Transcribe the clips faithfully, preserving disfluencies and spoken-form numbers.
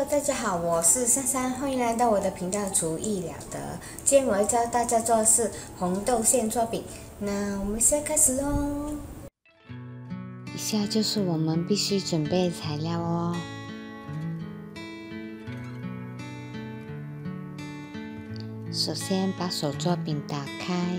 Hello， 大家好，我是珊珊，欢迎来到我的频道厨艺了得。今天我要教大家做的是红豆馅做饼，那我们现在开始喽。 以下就是我们必须准备的材料哦。首先把手做饼打开，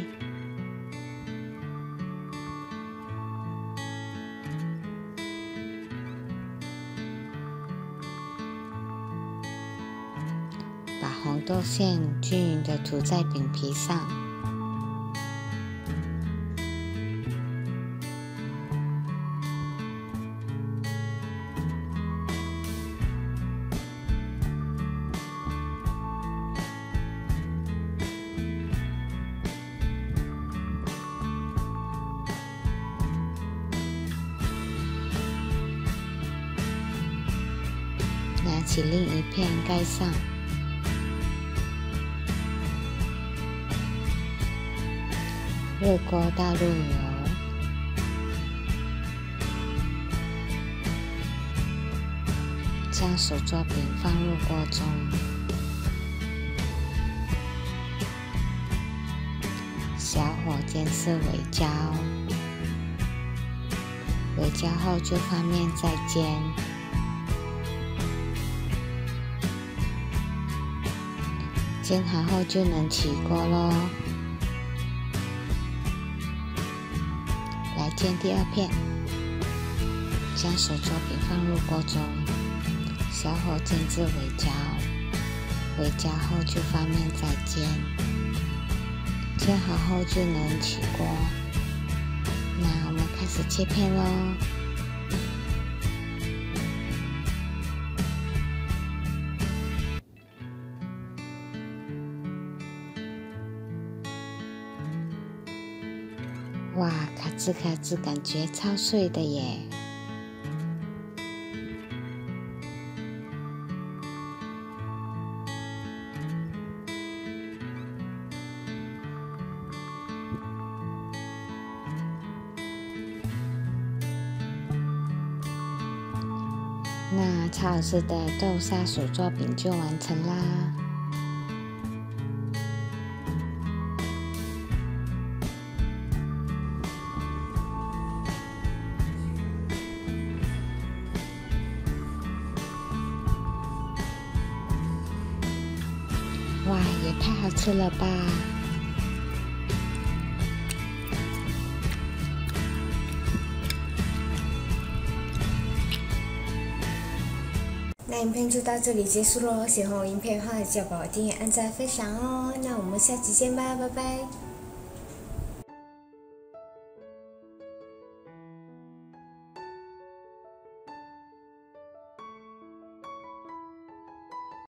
把红豆馅均匀的涂在饼皮上，拿起另一片盖上，热锅倒入油，将手做饼放入锅中，小火煎至微焦，微焦后就翻面再煎。煎好后就能起锅咯。来煎第二片，将手做饼放入锅中，小火煎至微焦，微焦后就翻面再煎。煎好后就能起锅。那我们开始切片咯。哇，卡吱卡吱，感觉超碎的耶！那超好吃的豆沙手做饼就完成啦！哇，也太好吃了吧！ 那影片就到这里结束喽，喜欢我影片的话，记得帮我订阅、按赞、分享哦。那我们下期见吧，拜拜。